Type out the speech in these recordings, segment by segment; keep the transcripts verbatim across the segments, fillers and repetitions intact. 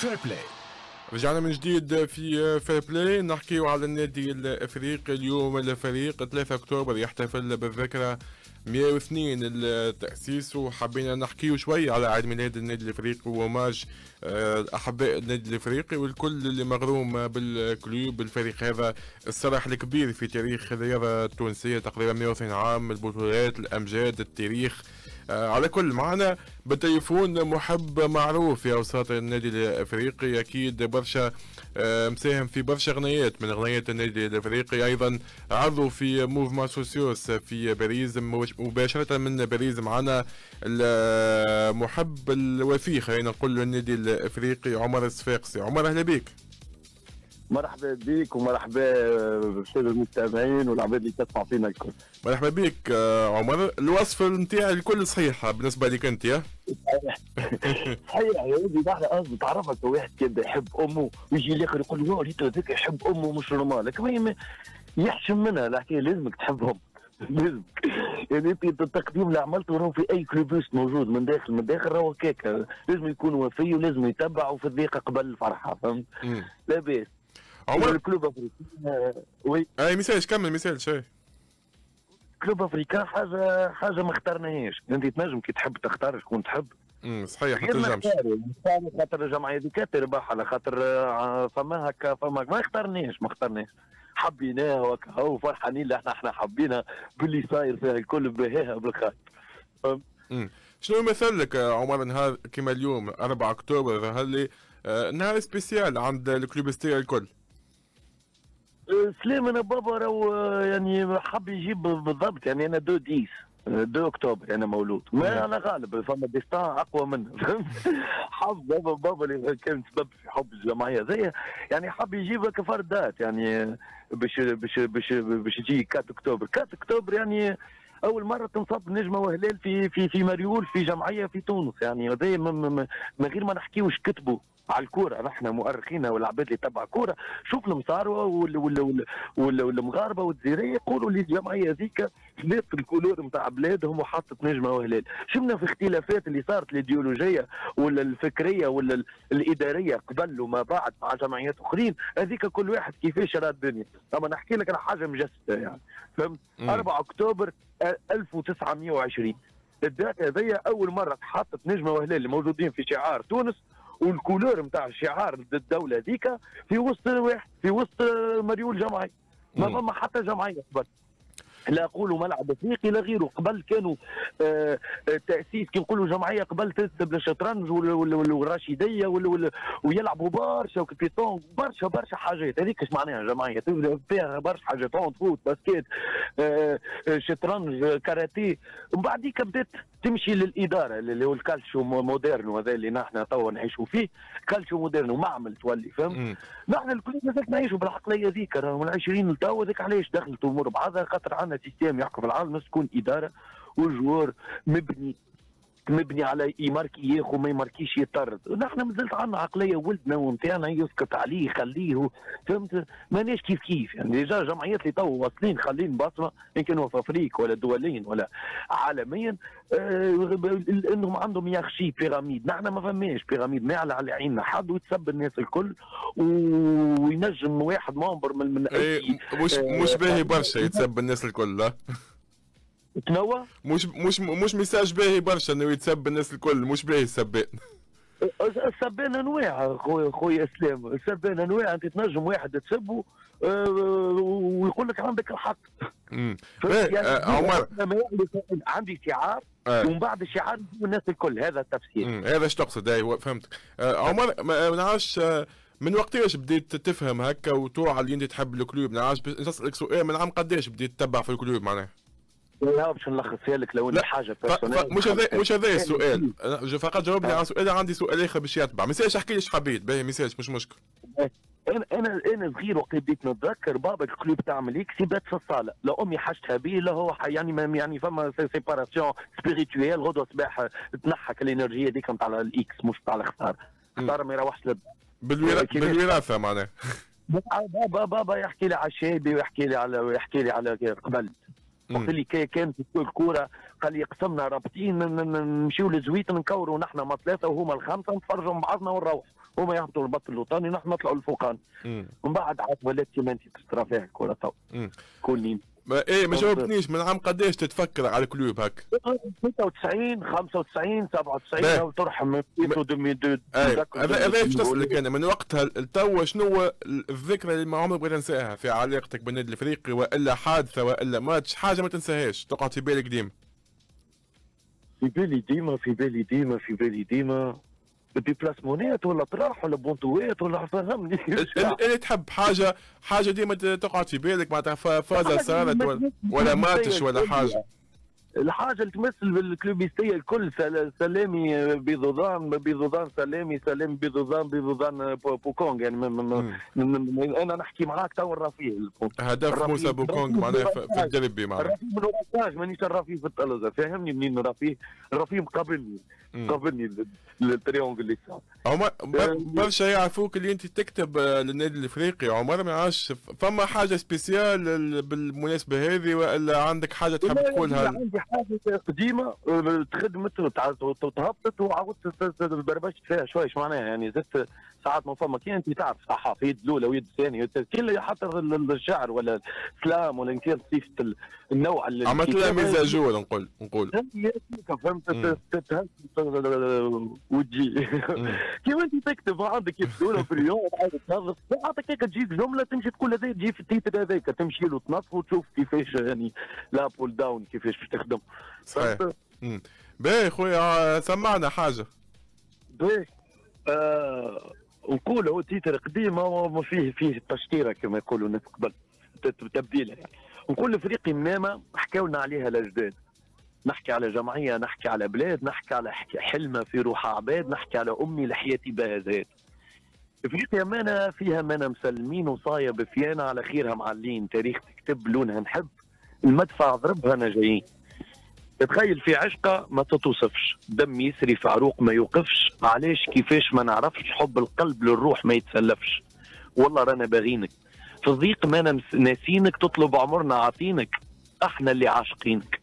فير بلاي. رجعنا من جديد في فير بلاي نحكيو على النادي الافريقي. اليوم الفريق ثلاثة اكتوبر يحتفل بالذكرى مئة واثنين التأسيس، وحبينا نحكيو شوي على عيد ميلاد النادي الافريقي وماج احباء النادي الافريقي والكل اللي مغروم بالكلوب بالفريق هذا الصراح الكبير في تاريخ الرياضة التونسية، تقريبا مئة واثنين عام، البطولات، الامجاد، التاريخ. آه على كل معنا بالتليفون محب معروف في اوساط النادي الافريقي، اكيد برشا آه مساهم في برشا اغنيات من اغنيات النادي الافريقي، ايضا عضو في موفمون سوسيوس في باريس مباشره من باريس. معنا المحب الوفي خلينا نقول النادي الافريقي عمر الصفاقسي. عمر اهلا بك. مرحبا بك ومرحبا بالساده المستمعين والعباد اللي تسمع فينا الكل. مرحبا بك عمر. الوصف نتاعي الكل صحيحه بالنسبه لك انت؟ يا صحيح يا ولدي، نحن قصدي تعرفك واحد كان يحب امه ويجي الاخر يقول له ريت هذاك يحب امه مش نورمال، لكن يحشم منها الحكايه، لازمك تحبهم لازمك. يعني انت التقديم اللي عملته راهو في اي كلوبوست موجود من داخل من داخل راهو هكاك، لازم يكون وفي ولازم يتبع وفي الضيقه قبل الفرحه، فهمت؟ لا باس. عمر الكلوب افريقيا وي اي مثال كمل مثال شيء. كلوب افريقيا حاجه حاجه ما اخترناهاش، انت تنجم كي تحب تختار شكون تحب. امم صحيح ما تنجمش تنجمش خاطر الجمعيه هذيك تربح، على خاطر فما هكا فما ما اخترناش ما اخترناش حبيناها وكا وفرحانين اللي احنا احنا حبينا باللي صاير فيها الكل بهاها بالخير. امم شنو يمثل لك عمر نهار كيما اليوم أربعة اكتوبر، هل آه نهار سبيسيال عند الكلوبستير الكل؟ سلام انا بابا راهو يعني حب يجيب بالضبط، يعني انا دو ديس دو اكتوبر انا مولود، ما انا غالب فما ديستان اقوى منه فهمت. حب بابا بابا اللي كان سبب في حب الجمعيه زي يعني حب يجيبها كفردات، يعني باش باش باش باش تجي أربعة اكتوبر. أربعة اكتوبر يعني اول مره تنصب نجمه وهلال في في في مريول في جمعيه في تونس، يعني هذا من غير ما نحكيوش كتبوا على الكوره، نحن مؤرخين والعباد اللي تبع كوره، شوف المصاروه والمغاربه والجزائريه يقولوا لي الجمعيه هذيك خلات الكولور نتاع بلادهم وحطت نجمه وهلال. شفنا في اختلافات اللي صارت الايديولوجيه ولا الفكريه ولا الاداريه قبل وما بعد مع جمعيات اخرين، هذيك كل واحد كيفاش راه الدنيا. اما نحكي لك على حاجه مجسده يعني فهمت. أربعة اكتوبر ألف وتسعمئة وعشرين الدات هذيا اول مره تحطت نجمه وهلال اللي موجودين في شعار تونس، والكولور نتاع الشعار الدوله هذيك في وسط واحد في وسط مريول جمعي، ما فما حتى جمعيه قبل. لا اقولوا ملعب افريقي لا غيره، قبل كانوا آه تاسيس كي نقولوا جمعيه قبل تنسب للشطرنج والراشديه ويلعبوا برشا وكيتون برشا برشا حاجات، هذيك اش معناها جمعيه فيها برشا حاجات، فوت باسكيت آه شطرنج كاراتيه. ومن بعديك بدات تمشي للاداره اللي هو الكالتشو مودرن، وهذا اللي نحن توا نعيشوا فيه كالتشو مودرن ومعمل تولي فهمت. نحن الكل مازال نعيشوا بالعقليه ذيك من العشرين لتوا، ذيك علاش دخلت امور بعضها خاطر عندنا سيستم يحكم العالم تكون اداره وجوار مبني مبني على يماركي ياخذ ما يماركيش يطرد. نحن مازلت عندنا عقليه ولدنا ونتاعنا يسكت عليه يخليه فهمت، ماناش كيف كيف يعني. ديجا جمعيات اللي تو واصلين خالين بصمه ان كانوا في افريقيا ولا دوليا ولا عالميا آه انهم عندهم يخشي بيراميد، نحن ما فماش بيراميد، نعلى على عيننا حد ويتسب الناس الكل وينجم واحد ممبر من من اي مش آه مش باهي برشا يتسب الناس الكل. لا تنوى مش مش مش ميساج باهي برشا انه يتسب الناس الكل، مش باهي السبان. السبان انواع خويا خويا اسلام، السبان انواع، انت تنجم واحد تسبه أه ويقول لك عندك الحق. امم يعني آه عمر عندي شعار آه. ومن بعد الشعار الناس الكل، هذا التفسير. امم هذا ايش تقصد؟ اي فهمتك. آه عمر ما نعرفش آه من وقتاش بديت تفهم هكا وتوعى اللي انت تحب الكلوب؟ نعرفش نسالك سؤال، من عام قداش بديت تتبع في الكلوب معناها؟ لا باش نلخص لك لو اني حاجه بيرسونيل. مش هذا مش هذا السؤال، فقط جاوبني على سؤال، عندي سؤال اخر باش يتبع. ميساج احكي لي ايش حبيت باهي، ميساج مش مشكل. انا انا انا صغير وقت بديت نتذكر بابا الكلوب تعمل هيك سيبات في الصاله، لا امي حاجتها به لا هو يعني ما يعني فما سيباراسيون سبيريتويال، غدوه صباح تنحك الانرجيه هذيك نتاع الاكس مش نتاع الخساره، اختار ما يروحش بالوراثه معناها. بابا بابا يحكي لي على الشايبي ويحكي لي على ويحكي لي على قبل وقت اللي كانت الكوره قال لي قسمنا رابطين نمشيو لزويت نكوروا نحن ما ثلاثه وهما الخمسه نتفرجوا مع بعضنا ونروح، هما يهبطوا البط الوطني نحن نطلعوا للفوقان. ومن بعد عاد ولات كيما انت تشترى فيها الكوره تو كل ما ايه ما جاوبتنيش من عام قداش تتفكر على الكلوب هك؟ ستة وتسعين خمسة وتسعين سبعة وتسعين او ترحم من ألفين هذا هذا باش نسألك انا من وقتها لتوا شنو هو الذكرى اللي ما عمرك ما تنساها في علاقتك بالنادي الافريقي، والا حادثه والا ماتش حاجه ما تنساهاش تقعد في بالك ديما؟ في بالي ديما في بالي ديما في بالي ديما ديبلاسمونات ولا طراح ولا بونتوات ولا فهمني اللي تحب حاجه حاجه ديما تقعد في بالك معناتها فازه صارت ولا, ولا ماتش ولا حاجه. الحاجه اللي تمثل بالكلوبيستيه الكل سلامي بيضوضان بيضوضان سلامي سلامي بيضوضان بيضوضان بوكونغ يعني من من انا نحكي معاك تو الرفيه هدف موسى بوكونغ معناها في الدربي معناها الرفيه من وراساج مانيش الرفيه في التلفزه فاهمني منين الرفيه الرفيه مقابلني قابلني التريونغل اللي صار. عمر برشا يعرفوك اللي انت تكتب للنادي الافريقي، عمر ما عادش فما حاجه سبيسيال بالمناسبه هذه ولا عندك حاجه تحب تقولها؟ عندي حاجه قديمه تخدمت وتهبطت وعاودت بربشت فيها شوي شو معناها يعني زدت ساعات ما فما كي انت تعرف صحافه يد الاولى ويد الثانيه كل حتى الشعر ولا السلام ولا كان صيفه النوع اللي عملت لها مزاجوه نقول نقول فهمت تتهز وتجي كيما انت تكتب عندك يبدو في اليوم عاد تهضر ساعتك هيك تجيك جمله تمشي تقول هذا تجي في التيتر هذاك تمشي له تنظف وتشوف كيفاش يعني لا بول داون كيفاش باش تخدم. صحيح. باهي خويا سمعنا حاجه. باهي آه نقول هو تيتر قديم ما فيه فيه تشطيره كما يقولوا الناس قبل تبديله يعني. نقول افريقي منامه حكاو لنا عليها الاجداد. نحكي على جمعيه، نحكي على بلاد، نحكي على حلمه في روح عباد، نحكي على امي لحياتي بها زاد. افريقيا مانا فيها مانا مسلمين وصايا بفيانا على خيرها معلين، تاريخ تكتب لونها نحب المدفع ضربها انا جايين. تتخيل في عشقه ما تتوصفش، دم يسري في عروق ما يوقفش، علاش كيفاش ما نعرفش، حب القلب للروح ما يتسلفش. والله رانا باغينك في الضيق مانا ناسينك، تطلب عمرنا عاطينك، احنا اللي عاشقينك.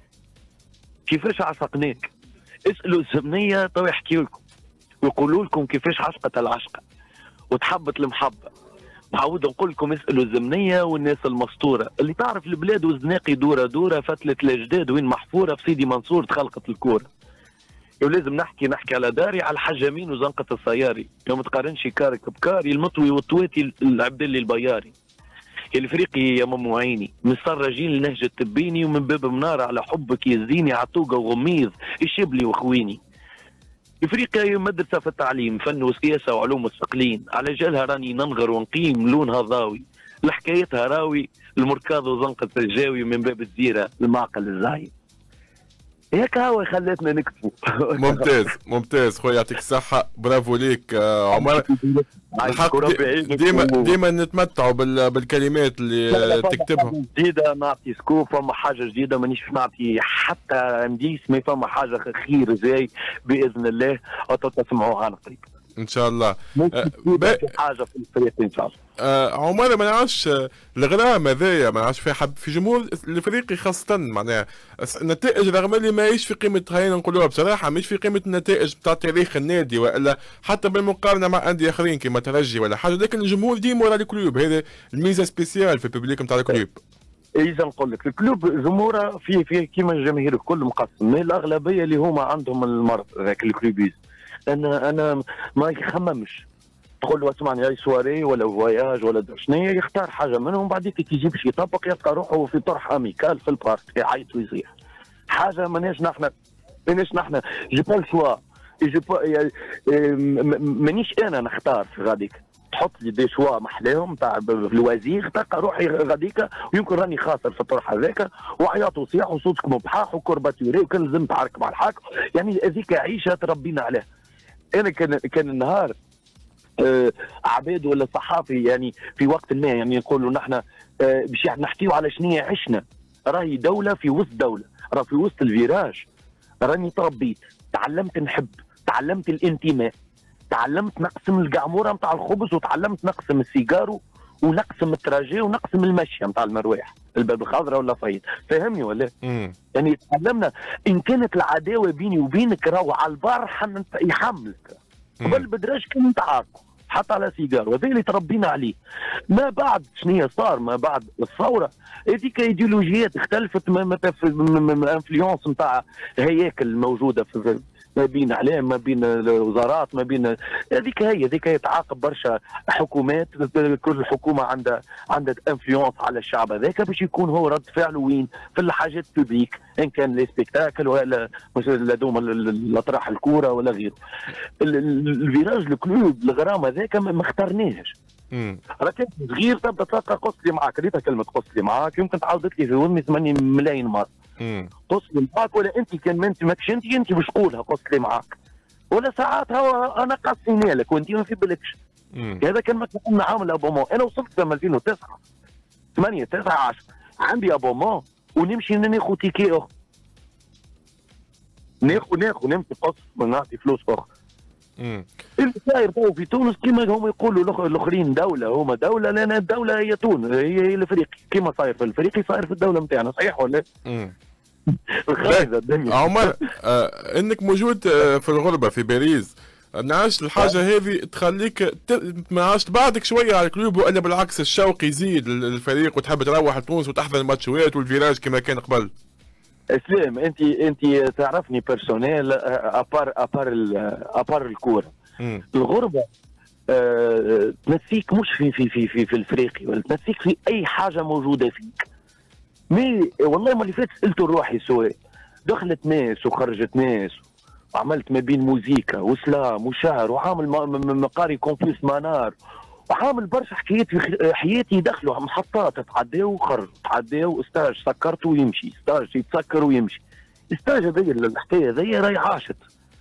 كيفاش عشقناك؟ اسألوا الزمنية تو يحكي لكم ويقولوا لكم كيفاش عشقت العشقة وتحبت المحبة. نعاود نقول لكم اسألوا الزمنية والناس المسطورة اللي تعرف البلاد والزناقي دورة دورة، فتلة الأجداد وين محفورة في سيدي منصور تخلقت الكورة. ولازم نحكي نحكي على داري على الحجامين وزنقة السياري، يوم تقارنش كارك بكاري المطوي والطواتي العبد اللي البياري. الافريقي يا مامو عيني من السراجين لنهج التبيني، ومن باب منارة على حبك يزيني، عطوقة وغميض الشبلي واخويني. افريقيا مدرسة في التعليم، فن وسياسة وعلوم مستقلين، على جالها راني ننغر ونقيم لونها ضاوي، لحكايتها راوي المركاض وزنقة الجاوي، من باب الزيرة المعقل الزايد. هيك هو خلتنا نكتبوا. ممتاز ممتاز خويا يعطيك الصحة، برافو ليك عمر. الحق ديما ديما نتمتعوا بالكلمات اللي تكتبها. جديدة نعطي سكوب، فما حاجة جديدة مانيش نعطي حتى مديس، ما فما حاجة خير زي بإذن الله تسمعوها عن قريب. ان شاء الله. أه حاجه في الفريق ان شاء الله. أه عمر ما نعرفش الغرام هذايا ما نعرفش في حب في جمهور الافريقي خاصه، معناها النتائج رغم اللي ماهيش في قيمه، خلينا نقولوها بصراحه مش في قيمه النتائج بتاع تاريخ النادي والا حتى بالمقارنه مع انديه اخرين كما ترجي ولا حاجه، لكن الجمهور ديما ورا الكلوب، هذا الميزه سبيسيال في الببليك نتاع الكلوب. اذا نقول لك الكلوب جمهوره فيه فيه كيما الجماهير الكل مقسم، من الاغلبيه اللي هما عندهم المرض ذاك الكلوبيز. انا انا ما يخممش، تقول له اسمعني اي سواري ولا فواياج ولا شنيا، يختار حاجه منهم بعديك كي يجي باش يطبق يلقى روحه في طرح اميكال في البارك يعيط ويصيح. حاجه ماناش نحن ماناش نحن جي با الشوا جي با مانيش انا نختار في غاديك، تحط لي دي شوا محلاهم تاع الوزير تلقى روحي غاديك ويمكن راني خاسر في الطرح هذاك وعياط وصياح وصوتك مبحاح وكورباتوري وكان لازم تعارك مع الحاكم، يعني هذيك عيشه تربينا عليها. انا كان كان النهار آه عباد ولا صحافي يعني في وقت ما يعني نقولوا نحن آه باش نحكيو على شنو عشنا، راهي دوله في وسط دوله، راه في وسط الفيراج، راني تربيت، تعلمت نحب، تعلمت الانتماء، تعلمت نقسم القعموره نتاع الخبز وتعلمت نقسم السيجارو ونقسم التراجي ونقسم المشيه نتاع المرواح الباب الخضراء ولا فايد، فاهمني ولا؟ مم. يعني تعلمنا ان كانت العداوه بيني وبينك راهو على البار يحملك قبل بدراج كان نتعاركوا حتى على سيجار، وهذا اللي تربينا عليه. ما بعد شنو صار ما بعد الثوره هذيك ايديولوجيات اختلفت، ما انفلونس نتاع هياكل موجوده في ما بين اعلام ما بين الوزارات ما بين هذيك هي هذيك هي تعاقب برشا حكومات، كل حكومه عندها عندها انفلونس على الشعب هذاك باش يكون هو رد فعله وين في الحاجات بوبليك، ان كان لي سبيكتاكل ولا هذوما الاطراح الكوره ولا غيره. الفيراج الكلوب الغرام هذاك ما اخترناهش. راك صغير تبدا تلقى قصلي معاك، ريتها كلمه قصلي معاك يمكن تعاودت لي في ودني ثمانية ملايين مره. قصلي معاك ولا انت كان ما انت ماكش انت انت باش تقولها قصلي معاك، ولا ساعات هو انا قصينا لك وانت ما في بالكش. هذا كان مثلا عامل ابومون، انا وصلت في ألفين وتسعة ثمانية تسعة عشرة عندي ابومون ونمشي ناخذ تيكي اخر، ناخذ ناخذ نمشي قص ونعطي فلوس اخرى. اللي صاير تو في تونس كيما هم يقولوا الاخرين دوله، هما دوله لان الدوله هي تونس، هي هي الافريقي، كيما صاير في الافريقي صاير في الدوله نتاعنا، صحيح ولا؟ امم عمر آه انك موجود آه في الغربه في باريس، نعرفش الحاجه هذه تخليك ما عادش تبعدك شويه على الكلوب، والا بالعكس الشوق يزيد للفريق وتحب تروح لتونس وتحضر الماتشات والفيراج كما كان قبل؟ اسلام انت انت تعرفني بيرسونيل ابار ابار ابار الكوره. الغربه أه تنسيك مش في في في في, في الافريقي، ولا تنسيك في اي حاجه موجوده فيك. مي والله ما اللي فات سالت روحي سواء دخلت ناس وخرجت ناس، وعملت ما بين موزيكا وسلام وشعر وعامل مقاري كونفوس مانار وعامل برشا حكايات في حياتي، دخلوا محطات تعداو وخرجوا تعداو، استاج سكرت ويمشي، استاج يتسكر ويمشي. استاج هذيا الحكايه هذيا راهي عاشت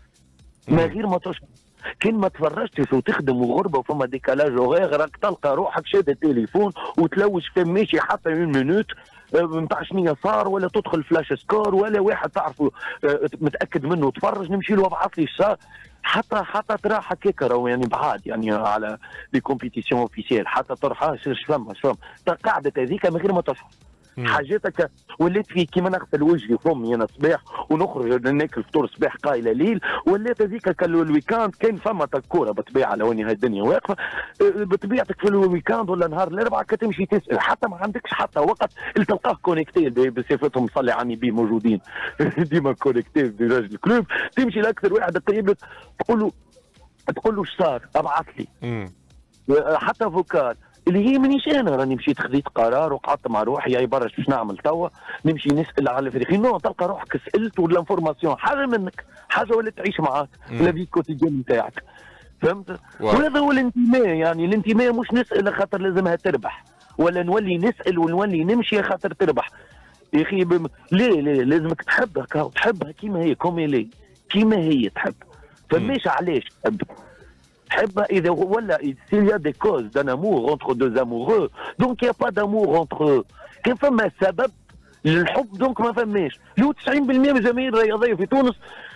ما غير ما تشعر. كان ما تفرجتش وتخدم وغربه وفما ديكالاج وغير راك تلقى روحك شاد التليفون وتلوج في ماشي حتى اون مينوت نتاع شنيا صار، ولا تدخل فلاش سكور، ولا واحد تعرفه متاكد منه تفرج نمشي له ابعث لي الشهر، حتى حتى ترى هكاك راهو يعني بعاد يعني على لي كومبيتيسيون اوفيسيال، حتى تروح اش فما اش فما قاعده هذيك من غير ما تشعر. حاجاتك ولات في كيما نغسل وجهي وفمي انا صباح ونخرج ناكل فطور صباح قايله ليل، ولات هذيك الويكاند كان فما الكوره بالطبيعه لو اني الدنيا واقفه بطبيعتك في الويكاند ولا نهار الاربعاء كتمشي تسال، حتى ما عندكش حتى وقت اللي تلقاه كونيكتي بصفتهم صلي على النبي موجودين ديما كونيكتي براجل الكلوب، تمشي لاكثر واحد قريب تقول له تقول له ايش صار ابعث لي. حتى فوكال اللي هي مانيش انا راني مشيت خذيت قرار وقعدت مع روحي يا برا باش نعمل توا نمشي نسال على الفريق، نو تلقى روحك سالت ولا انفورماسيون حاجه منك حاجه ولا تعيش معاك لا في كوتيديان نتاعك، فهمت؟ وهذا هو الانتماء، يعني الانتماء مش نسال خاطر لازمها تربح، ولا نولي نسال ونولي نمشي خاطر تربح. يا اخي بم... ليه ليه لازمك تحبها تحبها كيما هي كومي كيما هي تحب، فماش علاش تحب تحبها اذا ولا s'il y a des causes d'un amour entre deux amoureux donc il y a pas d'amour entre eux. كان فما سبب للحب دونك ما فماش. لو تسعين بالمئة من الجماهير الرياضيه في تونس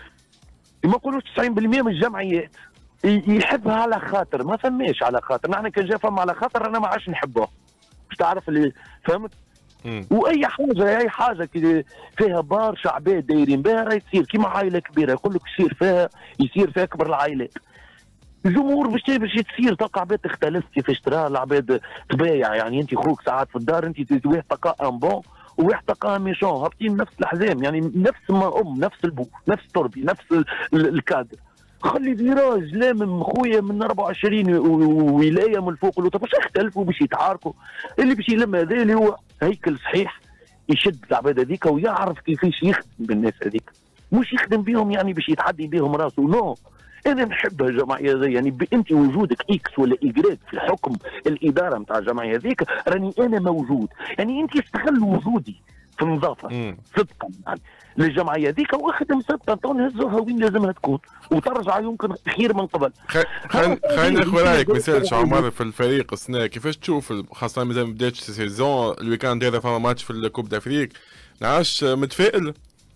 ما نقولوش تسعين بالمئة من الجمعيات يحبها على خاطر، ما فماش على خاطر. نحن كان جا فما على خاطر انا ما عادش نحبها باش تعرف اللي فهمت. واي حاجه اي حاجه فيها برشا عباد دايرين بها راهي تصير كيما عائله كبيره، يقول لك يصير فيها يصير فيها اكبر العائلات. الجمهور باش باش تصير تلقى عباد تختلف كيفاش ترى العباد طبيعه، يعني انت خوك ساعات في الدار انت واحد تلقاه ان بون وواحد تلقاه ميشون هابطين نفس الحزام، يعني نفس ما ام نفس البو نفس التربي نفس الكادر. خلي فيراج لامم خويا من أربعة وعشرين ولايه من الفوق والوطن باش يختلفوا باش يتعاركوا، اللي باش يلم هذا اللي هو هيكل صحيح يشد العباد هذيك ويعرف كيفاش يخدم بالناس هذيك، مش يخدم بهم يعني باش يتعدي بهم راسه. نو انا نحبها الجمعيه هذه، يعني انت وجودك اكس ولا ايجريك في الحكم الاداره نتاع الجمعيه هذيك راني انا موجود، يعني انت استغل وجودي في النظافه صدقا يعني للجمعيه هذيك واخدم صدقا تو نهزوها وين لازمها تكون وترجع يمكن خير من قبل. خلينا ناخذ رايك مثال عمر في الفريق السنه كيفاش تشوف، خاصه مازال ما بداتش السيزون الويكاند هذا فما ماتش في الكوب دافريك، نعرفش متفائل؟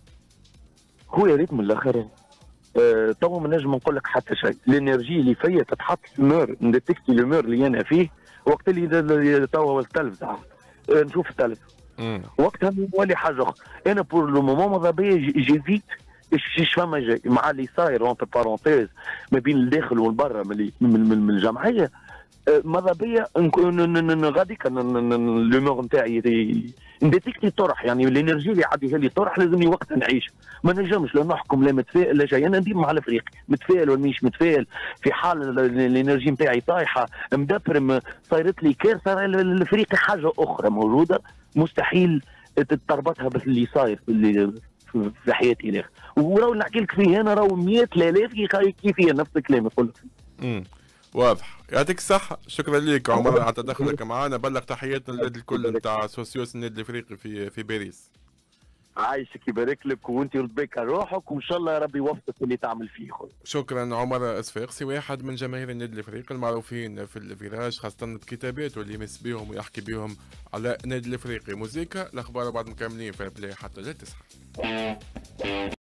خويا ريت من الاخر أه تو ما نجم نقول لك حتى شيء، الانرجي اللي فيا تتحط في المور نديتكتي المور اللي انا فيه وقت اللي توا التلفزه نشوف التلفزه وقتها نولي حاجه اخرى. انا بور لو مومون ماذا بيا جيزيت ايش فما جاي مع اللي صاير اونتر بارونتيز ما بين الداخل والبرا من من الجمعيه. ماذا بيا غادي كان لومور نتاعي نديتيكتي طرح، يعني الانرجي اللي عادي لي طرح لازمني وقت نعيش. ما نجمش لا نحكم لا متفائل لا جاي. انا ديما مع الافريقي متفائل ولا مش متفائل في حال الانرجي نتاعي طايحه مدبرم صايرت لي كارثه. الافريقي حاجه اخرى موجوده مستحيل تربطها باللي صاير في في حياتي الاخر. وراو نحكي لك فيه انا راهو مئات الالاف كيفي نفس الكلام يقول لك. امم واضح. يعطيك الصحة، شكرا لك عمر على تدخلك معنا. بلغ تحياتنا للنادي الكل نتاع سوسيوس النادي الافريقي في في باريس. عايشك يبارك لك وانت ربك روحك وان شاء الله يا ربي يوفقك في اللي تعمل فيه خويا. شكرا عمر صفاقسي، واحد من جماهير النادي الافريقي المعروفين في الفيراج خاصة بكتاباته اللي يمس بهم ويحكي بهم على النادي الافريقي. موسيقى الاخبار بعد مكملين في البلاي حتى للتسعة.